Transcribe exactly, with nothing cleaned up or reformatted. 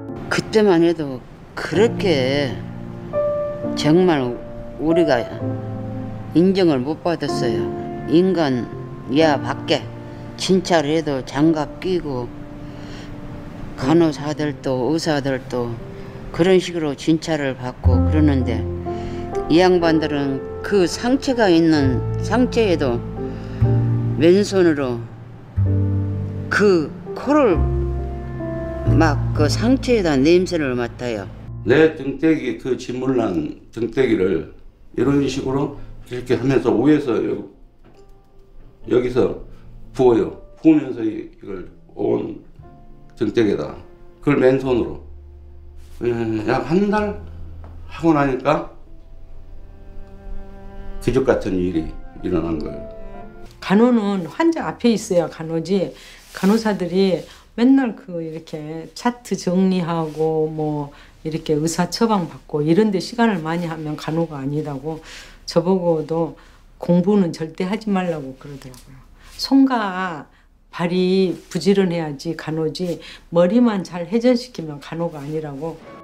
그때만 해도 그렇게 정말 우리가 인정을 못 받았어요. 인간 야 밖에 진찰을 해도 장갑 끼고 간호사들도 의사들도 그런 식으로 진찰을 받고 그러는데 이 양반들은 그 상처가 있는 상처에도 맨손으로 그 코를 막 그 상처에다 냄새를 맡아요. 내 등대기 그 짓물난 등대기를 이런 식으로 이렇게 하면서 위에서 여기, 여기서 부어요. 부으면서 이걸 온 등대기에다 그걸 맨손으로 약 한 달 하고 나니까 기적 같은 일이 일어난 거예요. 간호는 환자 앞에 있어야 간호지 간호사들이 맨날 그 이렇게 차트 정리하고 뭐 이렇게 의사 처방 받고 이런 데 시간을 많이 하면 간호가 아니라고 저보고도 공부는 절대 하지 말라고 그러더라고요. 손과 발이 부지런해야지 간호지 머리만 잘 회전시키면 간호가 아니라고.